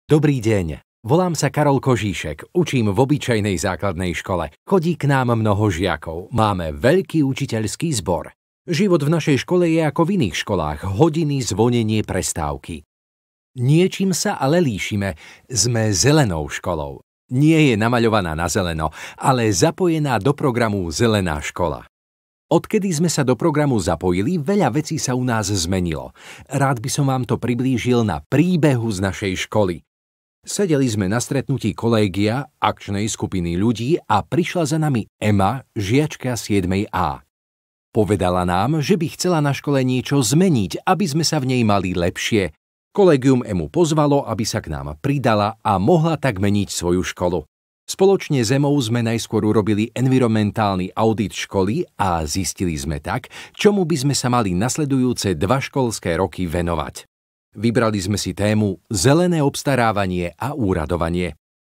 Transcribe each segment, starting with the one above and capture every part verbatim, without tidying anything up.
Dobrý deň, volám sa Karol Kožíšek, učím v obyčajnej základnej škole. Chodí k nám mnoho žiakov, máme veľký učiteľský zbor. Život v našej škole je ako v iných školách, hodiny, zvonenie, prestávky. Niečím sa ale líšime, sme zelenou školou. Nie je namaľovaná na zeleno, ale zapojená do programu Zelená škola. Odkedy sme sa do programu zapojili, veľa vecí sa u nás zmenilo. Rád by som vám to priblížil na príbehu z našej školy. Sedeli sme na stretnutí kolégia, akčnej skupiny ľudí a prišla za nami Ema, žiačka siedmej á. Povedala nám, že by chcela na škole niečo zmeniť, aby sme sa v nej mali lepšie. Kolégium Emu pozvalo, aby sa k nám pridala a mohla tak meniť svoju školu. Spoločne s Emou sme najskôr urobili environmentálny audit školy a zistili sme tak, čomu by sme sa mali nasledujúce dva školské roky venovať. Vybrali sme si tému zelené obstarávanie a úradovanie.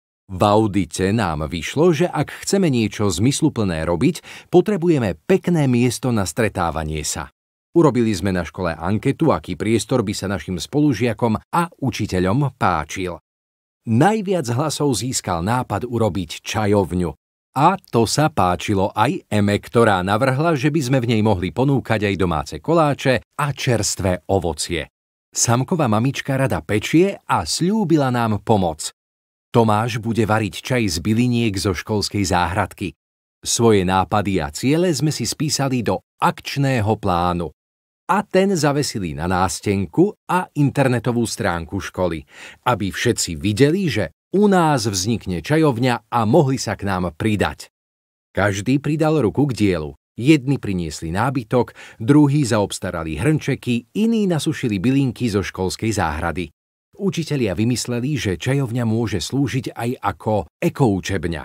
V audite nám vyšlo, že ak chceme niečo zmysluplné robiť, potrebujeme pekné miesto na stretávanie sa. Urobili sme na škole anketu, aký priestor by sa našim spolužiakom a učiteľom páčil. Najviac hlasov získal nápad urobiť čajovňu. A to sa páčilo aj Eme, ktorá navrhla, že by sme v nej mohli ponúkať aj domáce koláče a čerstvé ovocie. Samková mamička rada pečie a sľúbila nám pomoc. Tomáš bude variť čaj z byliniek zo školskej záhradky. Svoje nápady a ciele sme si spísali do akčného plánu. A ten zavesili na nástenku a internetovú stránku školy, aby všetci videli, že u nás vznikne čajovňa a mohli sa k nám pridať. Každý pridal ruku k dielu. Jedni priniesli nábytok, druhí zaobstarali hrnčeky, iní nasušili bylinky zo školskej záhrady. Učitelia vymysleli, že čajovňa môže slúžiť aj ako ekoučebňa.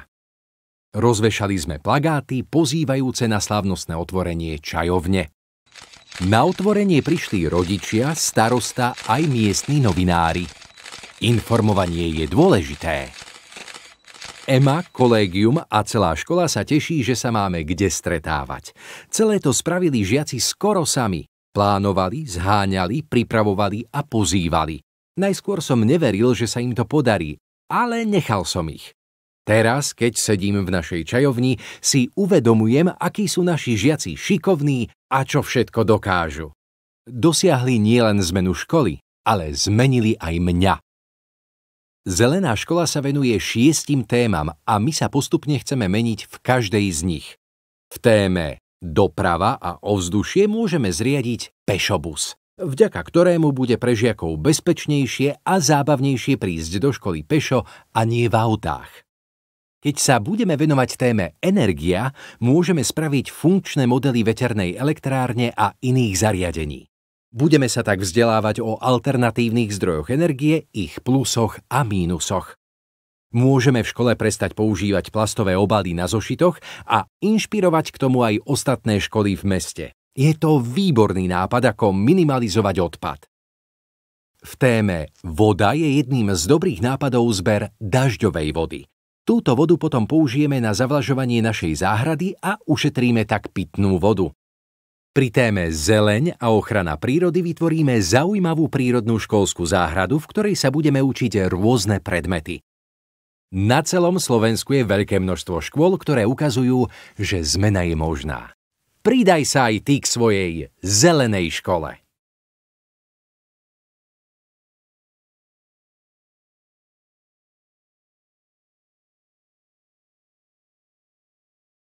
Rozvešali sme plagáty pozývajúce na slávnostné otvorenie čajovne. Na otvorenie prišli rodičia, starosta aj miestni novinári. Informovanie je dôležité. Ema, kolégium a celá škola sa teší, že sa máme kde stretávať. Celé to spravili žiaci skoro sami. Plánovali, zháňali, pripravovali a pozývali. Najskôr som neveril, že sa im to podarí, ale nechal som ich. Teraz, keď sedím v našej čajovni, si uvedomujem, akí sú naši žiaci šikovní a čo všetko dokážu. Dosiahli nielen zmenu školy, ale zmenili aj mňa. Zelená škola sa venuje šiestim témam a my sa postupne chceme meniť v každej z nich. V téme doprava a ovzdušie môžeme zriadiť pešobus, vďaka ktorému bude pre žiakov bezpečnejšie a zábavnejšie prísť do školy pešo a nie v autách. Keď sa budeme venovať téme energia, môžeme spraviť funkčné modely veternej elektrárne a iných zariadení. Budeme sa tak vzdelávať o alternatívnych zdrojoch energie, ich plusoch a mínusoch. Môžeme v škole prestať používať plastové obaly na zošitoch a inšpirovať k tomu aj ostatné školy v meste. Je to výborný nápad, ako minimalizovať odpad. V téme voda je jedným z dobrých nápadov zber dažďovej vody. Túto vodu potom použijeme na zavlažovanie našej záhrady a ušetríme tak pitnú vodu. Pri téme zeleň a ochrana prírody vytvoríme zaujímavú prírodnú školskú záhradu, v ktorej sa budeme učiť rôzne predmety. Na celom Slovensku je veľké množstvo škôl, ktoré ukazujú, že zmena je možná. Pridaj sa aj ty k svojej zelenej škole.